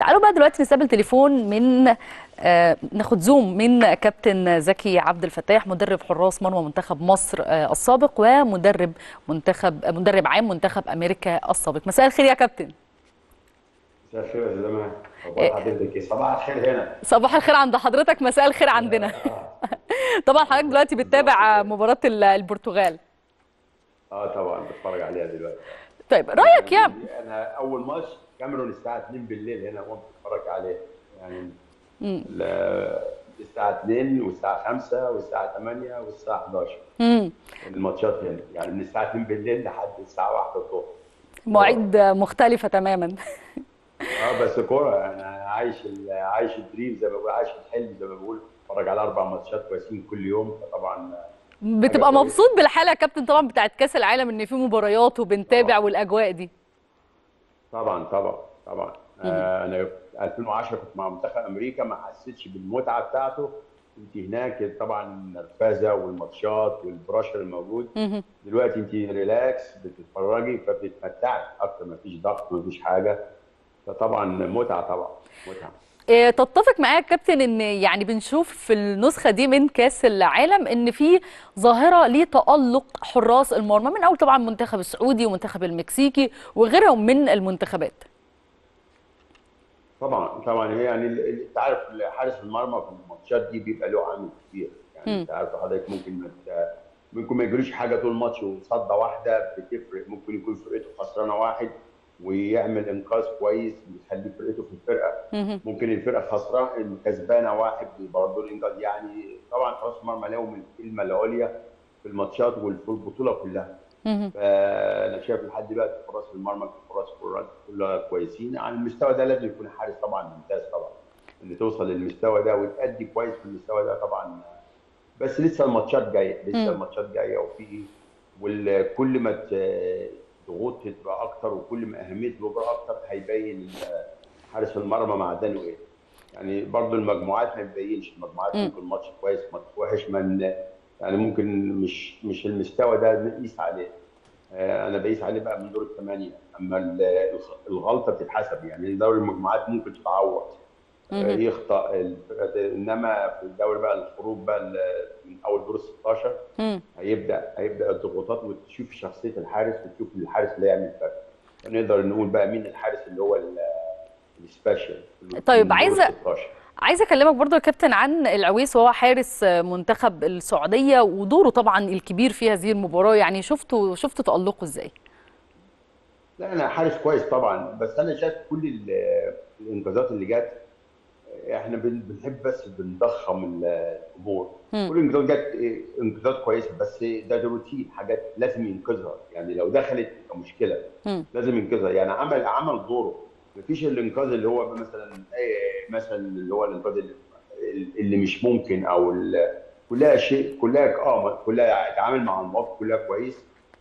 تعالوا بقى دلوقتي نستقبل تليفون من ناخد زوم من كابتن زكي عبد الفتاح، مدرب حراس مرمى منتخب مصر السابق ومدرب مدرب عام منتخب امريكا السابق. مساء الخير يا كابتن. مساء الخير يا زلمه. اخبار حضرتك ايه؟ صباح الخير هنا. صباح الخير عند حضرتك، مساء الخير عندنا. طبعا حضرتك دلوقتي بالظبط بتتابع كده. مباراة البرتغال. اه طبعا بتفرج عليها دلوقتي. طيب انا رأيك يا انا اول ماتش كاميرون الساعه 2 بالليل هنا وانت بتتفرج عليه يعني. الساعه 2 والساعه 5 والساعه 8 والساعه 11 مم. الماتشات هنا، يعني من الساعه 2 بالليل لحد الساعه 1 الظهر. كوره. مواعيد مختلفة تماما. اه بس كوره، انا عايش الدريم زي ما بقول، عايش الحلم زي ما بقول. بتفرج على 4 ماتشات كويسين كل يوم، فطبعا حاجه بتبقى كويسه. مبسوط بالحالة يا كابتن طبعا بتاعت كأس العالم، ان في مباريات وبنتابع طبعا والاجواء دي. طبعا. مم. انا في 2010 كنت مع منتخب امريكا، ما حسيتش بالمتعه بتاعته. انت هناك طبعا النرفزه والماتشات والبراشر الموجود. مم. دلوقتي انت ريلاكس بتتفرجي فبتتمتعي اكتر، ما فيش ضغط ما فيش حاجه. فطبعا متعه، طبعا متعه. تتفق معايا يا كابتن ان يعني بنشوف في النسخه دي من كاس العالم ان في ظاهره لتالق حراس المرمى، من اول طبعا المنتخب السعودي والمنتخب المكسيكي وغيرهم من المنتخبات. طبعا هي يعني انت عارف حارس المرمى في الماتشات دي بيبقى له عامل كبير، يعني مم. انت عارف حضرتك ممكن ما يجريش حاجه طول الماتش، وصده واحده بتفرق. ممكن يكون فرقته خسرانه واحد ويعمل انقاذ كويس بيخلي فرقته في الفرقه. مم. ممكن الفرقه خسرانه كسبانه واحد برضه الانقاذ. يعني طبعا حراس المرمى لهم الكلمه العليا في الماتشات وفي البطوله كلها. مم. فانا شايف لحد دلوقتي حراس المرمى حراس كلها كويسين. على المستوى ده لازم يكون حارس طبعا ممتاز طبعا، ان توصل للمستوى ده وتأدي كويس في المستوى ده طبعا. بس لسه الماتشات جايه، مم. وفي وكل ما ضغوط تبقى اكتر وكل ما اهميه المباراه اكتر هيبين حارس المرمى معدنه ايه. يعني برضو المجموعات ما بتبينش، المجموعات مم. ممكن ماتش كويس ماتش وحش من، يعني ممكن مش المستوى ده نقيس عليه. انا بقيس عليه بقى من دور الثمانيه. اما الغلطه بتتحسب، يعني دوري المجموعات ممكن تتعوض. مم. يخطأ انما في الدوري بقى الخروج بقى من اول دور ال 16 مم. هيبدا الضغوطات، وتشوف شخصيه الحارس وتشوف الحارس اللي هيعمل فرق. فنقدر نقول بقى مين الحارس اللي هو السبيشال طيب من دور ال عايزه 16. اكلمك برضو يا كابتن عن العويس، وهو حارس منتخب السعوديه ودوره طبعا الكبير في هذه المباراه. يعني شفتوا تالقه ازاي؟ لا انا حارس كويس طبعا، بس انا شايف كل الانجازات اللي جت. احنا بنحب بس بنضخم الامور. مم. كل الانجازات جت انجازات كويسه، بس ده روتين، حاجات لازم ينقذها. يعني لو دخلت تبقى مشكله، مم. لازم ينقذها. يعني عمل دوره. مفيش الانقاذ اللي هو مثلا مثلا اللي هو الانقاذ اللي مش ممكن، او كلها شيء، كلها اتعامل مع المواقف كلها كويس.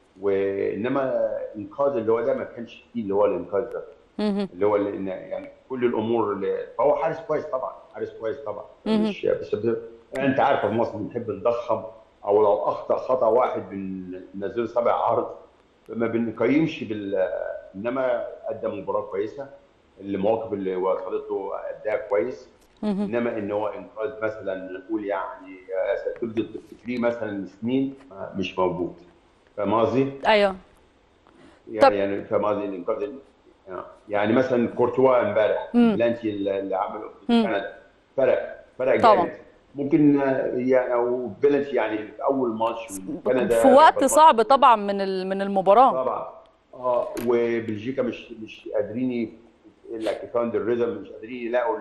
وانما الانقاذ اللي هو ده ما كانش فيه اللي هو الانقاذ ده، مم. اللي هو يعني كل الامور فهو حارس كويس طبعا، حارس كويس طبعا. مم. مش بس يعني انت عارف في مصر بنحب نضخم، او لو اخطا خطا واحد بننزله 7 عرض، ما بنقيمش انما قدم مباراه كويسه. المواقف اللي وصلته اداها كويس. مم. انما ان هو انقاذ مثلا نقول يعني تبدا تفتكريه مثلا سنين مش موجود. فاهم قصدي؟ ايوه. طب. يعني فاهم قصدي الانقاذ. يعني مثلا كورتوا امبارح مم. البلانتي اللي عمله ضد مم. كندا، فرق طبعا. جامد. ممكن يعني او بلانتي يعني في اول ماتش في وكندا وقت كانت ماتش صعب كويس. طبعا من المباراة. طبعا. وبلجيكا مش قادرين الكاوندر ريزم، مش قادرين يلاقوا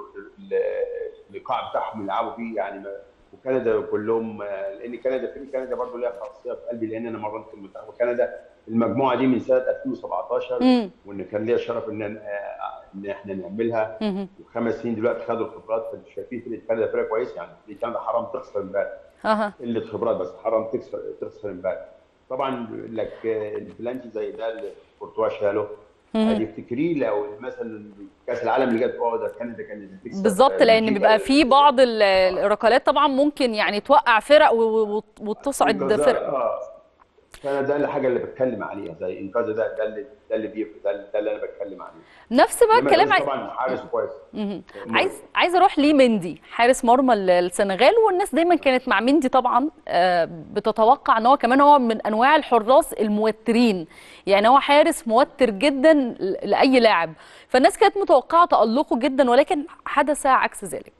الايقاع بتاعهم يلعبوا بيه يعني وكندا كلهم، لان كندا برضه ليها خاصيه في قلبي، لان انا مرنت في منتخب كندا المجموعه دي من سنه 2017. امم. وان كان ليا الشرف ان احنا نعملها. امم. و5 سنين دلوقتي خدوا الخبرات. شايفين فرقه كندا فرقه كويس، يعني فرقه كندا حرام تخسر امبارح. اها. قله خبرات، بس حرام تخسر امبارح. طبعا لك البلانتي زي ده اللي كورتوا شاله. امم. هتفتكريه لو مثلا كاس العالم اللي جت، ده كندا كانت هتكسب بالظبط، لان بلجيكا. بيبقى في بعض الركلات طبعا ممكن يعني توقع فرق وتصعد انقاذات. فرق. فانا ده الحاجه اللي بتكلم عليها زي انقاذ، ده اللي بيفرق، ده اللي انا بتكلم عليه. نفس بقى انما الكلام الفوز طبعا حارس كويس. امال. عايز اروح ليه مندي حارس مرمى السنغال، والناس دايما كانت مع مندي طبعا، بتتوقع ان هو كمان هو من انواع الحراس الموترين، يعني هو حارس موتر جدا لاي لاعب، فالناس كانت متوقعه تألقه جدا، ولكن حدث عكس ذلك.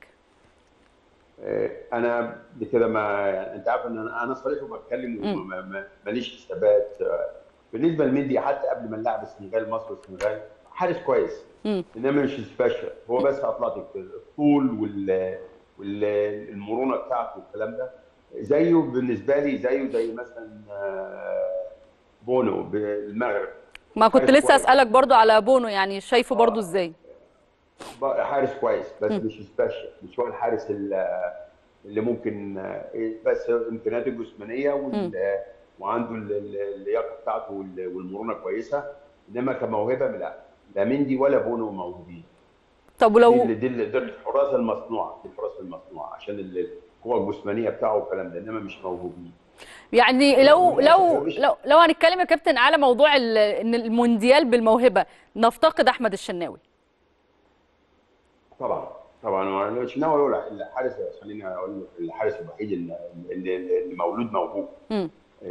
انا بكده ما يعني انت عارف ان انا صريح وبتكلم امم وماليش حسابات. بالنسبه لمندي حتى قبل ما نلعب السنغال، مصر والسنغال، حارس كويس امم انما مش سبيشال. هو بس اطلعت الطول والمرونه بتاعته والكلام ده زيه بالنسبه لي، زيه زي مثلا بونو بالمغرب. ما كنت حارس لسه كويس. اسالك برضو على بونو، يعني شايفه برضو اه ازاي؟ حارس كويس بس امم مش سبيشال، مش هو الحارس اللي ممكن بس امكانياته الجسمانيه امم وعنده اللياقه بتاعته والمرونه كويسه. انما كموهبه لا، لا مندي ولا بونو موهوبين. طب دي ولو اللي دي اللي دي الحراس المصنوعه، دي الحراس المصنوعه عشان القوه الجسمانيه بتاعه والكلام ده، انما مش موهوبين. يعني لو وللاسف لو مش. لو لو هنتكلم يا كابتن على موضوع ان المونديال بالموهبه، نفتقد احمد الشناوي. طبعا طبعا هو مش ناوي اقول الحارس، خليني اقول لك الحارس الوحيد اللي مولود موهوب امم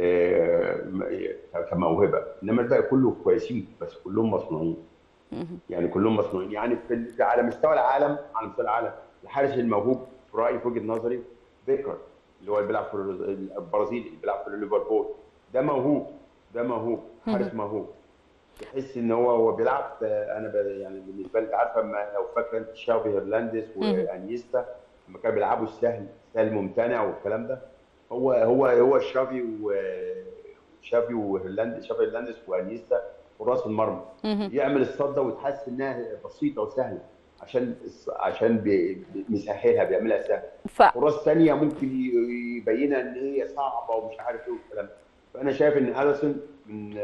كموهبه، انما الباقي كله كويسين بس كلهم مصنوعين. يعني كلهم مصنوعين، يعني على مستوى العالم، على مستوى العالم الحارس الموهوب في رايي، في وجهه نظري، بيكر، اللي هو اللي بيلعب في البرازيل، اللي بيلعب في ليفربول. ده موهوب، ده موهوب، حارس موهوب. تحس ان هو بيلعب انا يعني بالنسبه لي، عارفه لو فاكره انت شافي هرنانديز وانيستا لما كانوا بيلعبوا السهل، سهل ممتنع والكلام ده. هو شافي هرنانديز وانيستا وراس المرمى. يعمل الصده وتحس انها بسيطه وسهله عشان مسهلها، بيعملها سهل. ف فرص ثانيه ممكن يبينها ان هي صعبه ومش عارف ايه والكلام ده. فانا شايف ان اليسون من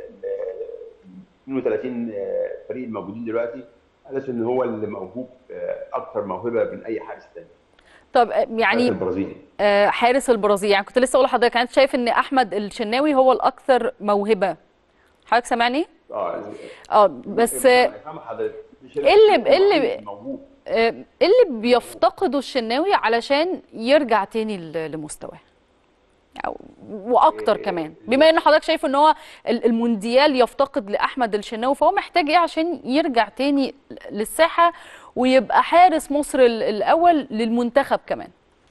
32 فريق الموجودين دلوقتي، اليسون هو اللي موهوب اكتر موهبه من اي حارس ثاني. طب الحارس يعني البرازيلي. حارس البرازيل، يعني كنت لسه اقول لحضرتك، انت شايف ان احمد الشناوي هو الاكثر موهبه؟ حضرتك سامعني؟ اه بس سامع حضرتك، مش ايه الاكثر، اللي هو ايه موهوب اللي موهوب ايه اللي موهوب. بيفتقده الشناوي علشان يرجع تاني لمستواه، واكتر كمان، بما ان حضرتك شايف ان هو المونديال يفتقد لاحمد الشناوي، فهو محتاج ايه عشان يرجع تاني للساحه ويبقى حارس مصر الاول للمنتخب كمان؟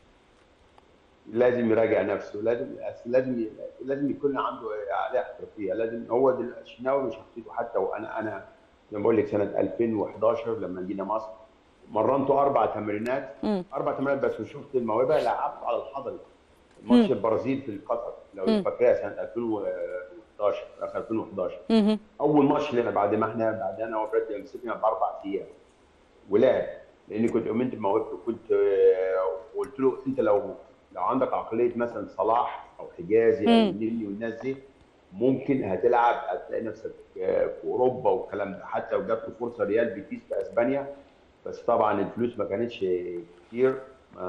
لازم يراجع نفسه، لازم يكون عنده عقليه احترافيه. لازم هو الشناوي وشخصيته. حتى وانا زي ما بقول لك سنه 2011 لما جينا مصر، مرنته 4 تمرينات، امم 4 تمرينات بس، وشفت الموهبه. لعبت على الحضري امم ماتش البرازيل في قطر لو فاكرها سنه 2011، اخر 2011. امم اول ماتش لنا بعد انا وبراد مسكنا ب4 ايام ولعب. لاني كنت امنت بموهبته، كنت قلت له انت لو عندك عقليه مثلا صلاح او حجازي او امم النني والناس دي، ممكن هتلعب، هتلاقي نفسك في اوروبا والكلام ده. حتى لو جات له فرصه ريال بيتيس في اسبانيا، بس طبعا الفلوس ما كانتش كتير.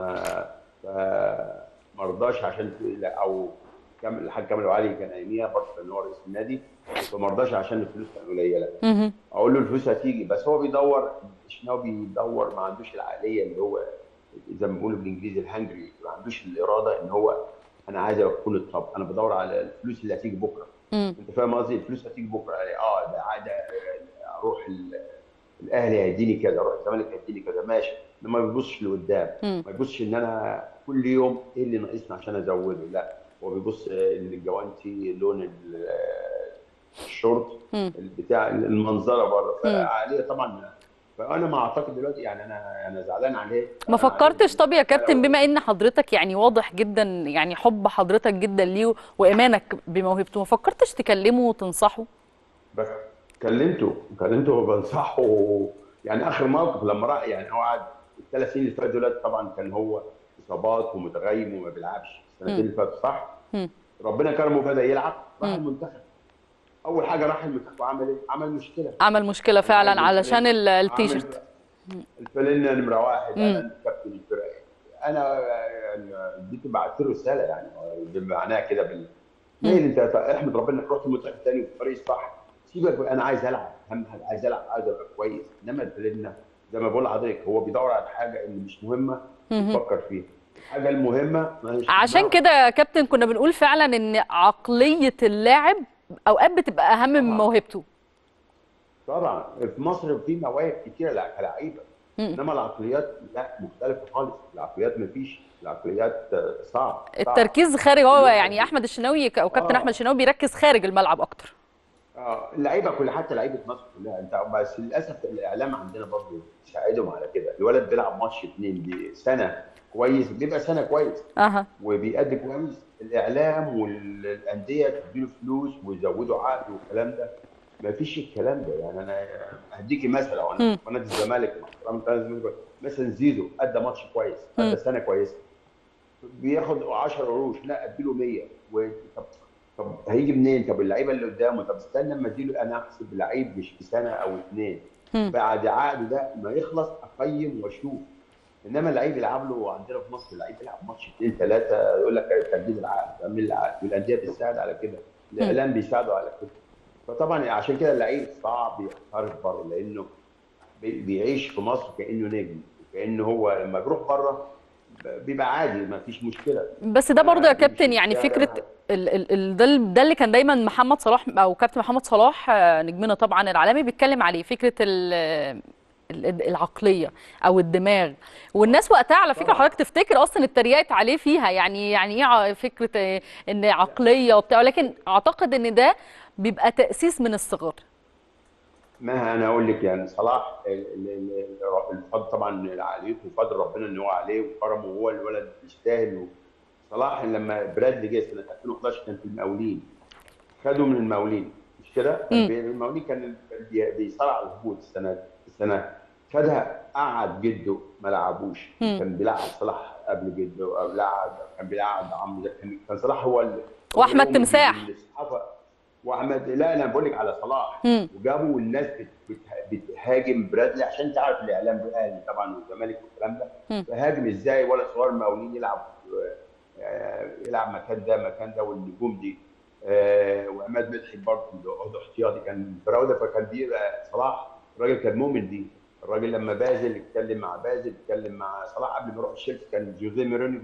ما رضاش عشان او الحاج كامل علي كان اياميها برضه، كان هو رئيس النادي، فما رضاش عشان الفلوس كانت قليله. امم اقول له الفلوس هتيجي، بس هو بيدور. الشناوي بيدور، ما عندوش العقليه اللي هو زي ما بيقولوا بالانجليزي الهنجري، ما عندوش الاراده ان هو انا عايز اكون الطب. انا بدور على الفلوس اللي هتيجي بكره. انت فاهم قصدي؟ الفلوس هتيجي بكره يعني. ده عايز اروح الاهلي هيديني كذا، اروح الزمالك هيديني كذا، ماشي. انما ما بيبصش لقدام، امم ما يبصش ان انا كل يوم ايه اللي ناقصني عشان ازوده. لا، هو بيبص الجوانتي، لون الشورت، بتاع المنظره بره، امم فعليه طبعا. فانا ما اعتقد دلوقتي يعني، انا زعلان عليه، ما زعلان عليه فكرتش طب يا بس انا كابتن، بما ان حضرتك يعني واضح جدا يعني حب حضرتك جدا ليه وايمانك بموهبته، ما فكرتش تكلمه وتنصحه؟ بس كلمته وبنصحه. يعني اخر موقف لما راح، يعني هو قعد ال3 سنين اللي فاتوا دولت، طبعا كان هو اصابات ومتغيب وما بيلعبش. السنتين امم اللي فاتوا صح، امم ربنا كرمه وبدا يلعب، راح امم المنتخب. اول حاجه راح المنتخب وعمل ايه؟ عمل مشكله. عمل مشكله انا عايز فعلا علشان التيشيرت. عامل الفانلة نمرة 1، امم انا كابتن الفرقه. انا يعني اديته، بعت له رساله يعني بمعناها كده مايل انت احمد ربنا انك رحت المنتخب الثاني وفي الطريق الصح. سيبك انا عايز العب، اهم حاجه عايز العب، عايز ابقى كويس. انما البلدنا زي ما بقول لحضرتك هو بيدور على الحاجه اللي مش مهمه ويفكر فيها، الحاجه المهمه مش في عشان دماغه. كده يا كابتن كنا بنقول فعلا ان عقلية اللاعب اوقات بتبقى اهم من طبعا موهبته. طبعا في مصر في مواهب كتيره كلاعيبه، انما العقليات لا، مختلفه خالص. العقليات مفيش، العقليات صعب صعب. التركيز خارج، هو كلهم يعني كاتبين. احمد الشناوي او كابتن احمد اه الشناوي بيركز خارج الملعب اكتر. اللعيبه كلها، حتى لعيبه مصر كلها انت، بس للاسف الاعلام عندنا برضه بيساعدهم على كده. الولد بيلعب ماتش اتنين سنه كويس، بيبقى سنه كويس اها. وبيأدي كويس، الاعلام والانديه تديله فلوس ويزودوا عقد والكلام ده. ما فيش الكلام ده. يعني انا هديكي مثل، او انا امم. في نادي الزمالك مع احترامي لنادي الزمالك، مثلا زيزو ادى ماتش كويس، ادى سنه كويسه، بياخد 10 قروش، لا اديله 100 طب هيجي منين؟ طب اللعيبه اللي قدامه، طب استنى اما اديله انا، احسب لعيب مش في سنه او اتنين، امم. بعد عقده ده ما يخلص اقيم واشوف. انما اللعيب يلعب له عندنا في مصر، اللعيب يلعب ماتش اثنين ثلاثه يقول لك تجديد العقد، تعمل العقد، والانديه بتساعد على كده، الاعلام بيساعدوا على كده. فطبعا عشان كده اللعيب صعب يحترف بره، لانه بيعيش في مصر كانه نجم، وكانه هو لما بيروح بره بيبقى عادي، ما فيش مشكله، بس ده برضه ما يا بيمشي كابتن في يعني فكره الشارع. ده اللي كان دايما محمد صلاح او كابتن محمد صلاح نجمنا طبعا العالمي بيتكلم عليه، فكره العقليه او الدماغ. والناس وقتها على فكره طبعا حضرتك تفتكر اصلا اتريقت عليه فيها، يعني ايه فكره ان عقليه وبتاع، لكن اعتقد ان ده بيبقى تاسيس من الصغر. ما انا اقول لك يعني صلاح الفضل طبعا عليه، وفضل ربنا ان هو عليه وكرمه، وهو الولد يستاهل. صلاح لما برادلي جه سنه 2011 كان في المقاولين، خدوا من المقاولين مش كده؟ كان امم. المقاولين كان بيصارع الهبوط السنه خدها، قعد جده ما لعبوش، امم. كان بيلعب صلاح قبل جده، او لعب كان بيلعب عمرو زكي، كان صلاح هو هو واحمد يوم تمساح. الصحافه. واحمد، لا انا بقول لك على صلاح. امم. وجابوا الناس بتهاجم برادلي، عشان تعرف الاعلام الاهلي طبعا والزمالك والكلام ده، فهاجم ازاي ولا صغار المقاولين يلعب يلعب مكان ده مكان ده، والنجوم دي وعماد متعب برضه عضو احتياطي كان فراوده. فكان بيبقى صلاح الراجل كان مؤمن بيه. الراجل لما بازل اتكلم مع بازل، اتكلم مع صلاح قبل ما يروح تشيلسي، كان جوزيه مورينيو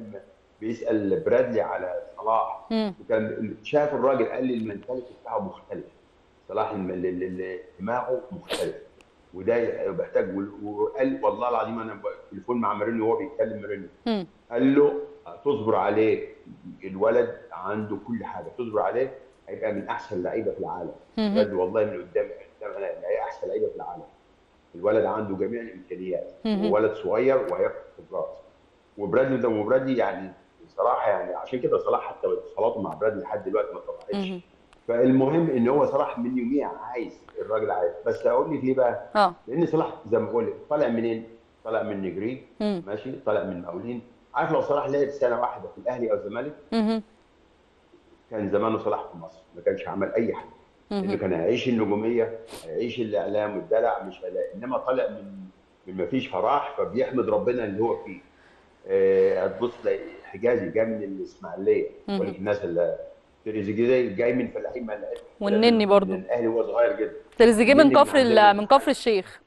بيسال برادلي على صلاح، امم. وكان شاف الراجل، قال لي المنتاليتي بتاعه مختلف، صلاح دماغه مختلف، وده بيحتاج. وقال والله العظيم انا تليفون مع مورينيو وهو بيتكلم مورينيو، قال له تصبر عليه، الولد عنده كل حاجه، تصبر عليه هيبقى من احسن اللعيبه في العالم. امم. بجد والله من قدام انا هي احسن لعيبه في العالم. الولد عنده جميع الامكانيات، وولد صغير وهياخد خبرات. وبرادلي يعني بصراحه، يعني عشان كده صلاح حتى اتصالاته مع برادلي لحد دلوقتي ما امم. اتقطعتش. فالمهم ان هو صلاح من يوميها عايز، الراجل عايز. بس اقول لك ليه بقى؟ اه. لان صلاح زي ما بقول لك طالع منين؟ طالع من نجري، ماشي، طالع من مقاولين. عارف لو صلاح لعب سنه واحده في الاهلي او الزمالك امم. كان زمانه صلاح في مصر، ما كانش عمل اي حاجه، لانه كان هيعيش النجوميه، هيعيش الاعلام والدلع، مش هيلاقي. انما طالع من ما فيش، فراح فبيحمد ربنا اللي هو فيه. هتبص تلاقي حجازي جاي من الاسماعيليه، بقول لك الناس اللي تريزيجيه جاي من فلاحين، ما طلع والنني من برضو. الاهلي وهو صغير جدا. تريزيجيه من والنني من كفر عندنا من من كفر المحل. الشيخ.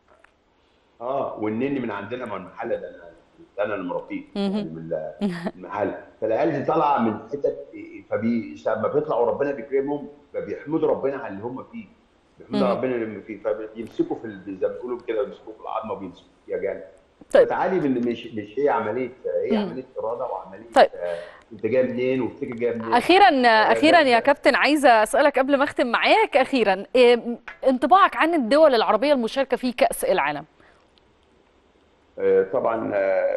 والنني من عندنا من المحل ده، انا اللي مربيه مهم. يعني من المحل. فالعيال دي طالعه من حتت، لما بيطلعوا ربنا بيكرمهم، فبيحمدوا ربنا على اللي هم فيه، بيحمدوا مهم. ربنا اللي هم فيه، فبيمسكوا زي ما بيقولوا كده، بيمسكوا في العظمه وبيمسكوا فيها جامد. طيب. فتعالي مش هي عمليه، هي مم. عمليه اراده وعمليه طيب. انت جاي منين وافتكر جاي منين. اخيرا اخيرا يا بس كابتن، عايزه اسالك قبل ما اختم معاك اخيرا، انطباعك عن الدول العربيه المشاركه في كاس العالم؟ طبعا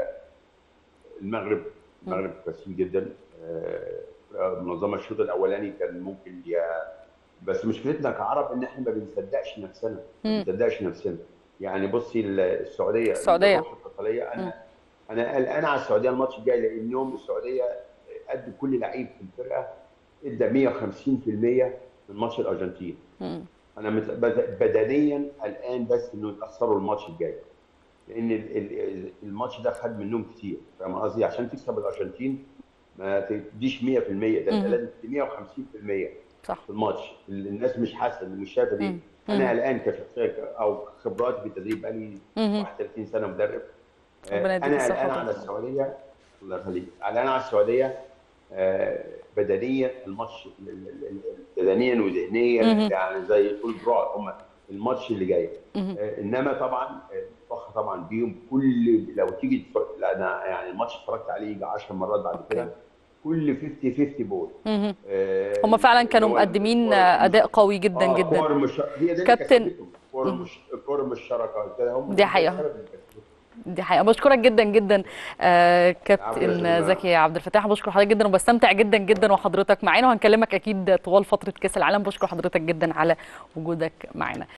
المغرب كويسين جدا. منظمه الشوط الاولاني كان ممكن بس مشكلتنا كعرب ان احنا ما بنصدقش نفسنا، ما مم. بنصدقش نفسنا. يعني بصي السعوديه، السعوديه. الروح القتاليه، مم. انا قلقان على السعوديه الماتش الجاي، لانهم السعوديه قد كل لعيب في الفرقه ادى 150% من ماتش الارجنتين. مم. انا بدنيا قلقان بس انه يتاثروا الماتش الجاي، لان الماتش ده خد منهم كتير، فاهم قصدي؟ عشان تكسب الارجنتين ما تديش 100%، ده انت مهم. لازم تدي 150% صح. في الماتش. الناس مش حاسه، مش شايفه دي. مم. انا مم. قلقان كشخصيه او خبراتي في التدريب، بقالي مهم. 31 سنه مدرب. ربنا يديك انا الصحة قلقان على وطولة. السعوديه. الله يخليك، قلقان على السعوديه. بدنيا الماتش، بدنيا وذهنيا، مهم. يعني زي تقول دراع هم الماتش اللي جاي. مهم. انما طبعا الفخر طبعا بيهم. كل لو تيجي لا، انا يعني الماتش اتفرجت عليه يجي 10 مرات بعد اوكي. كده. كل 50 50 بول. مهم. هم فعلا اللي كانوا هو مقدمين الكور اداء قوي جدا جدا. كور مش هي ده اللي كابتن. كسبتهم. كور مهم. مش كور مشتركه كده، هم دي ده حقيقة. السبب اللي كسبتهم. دي حقيقة. بشكرك جدا جدا العفو يا كابتن شيماء. زكي عبد الفتاح. بشكر حضرتك جدا وبستمتع جدا جدا وحضرتك معانا، وهنكلمك اكيد طوال فترة كأس العالم. بشكر حضرتك جدا على وجودك معانا.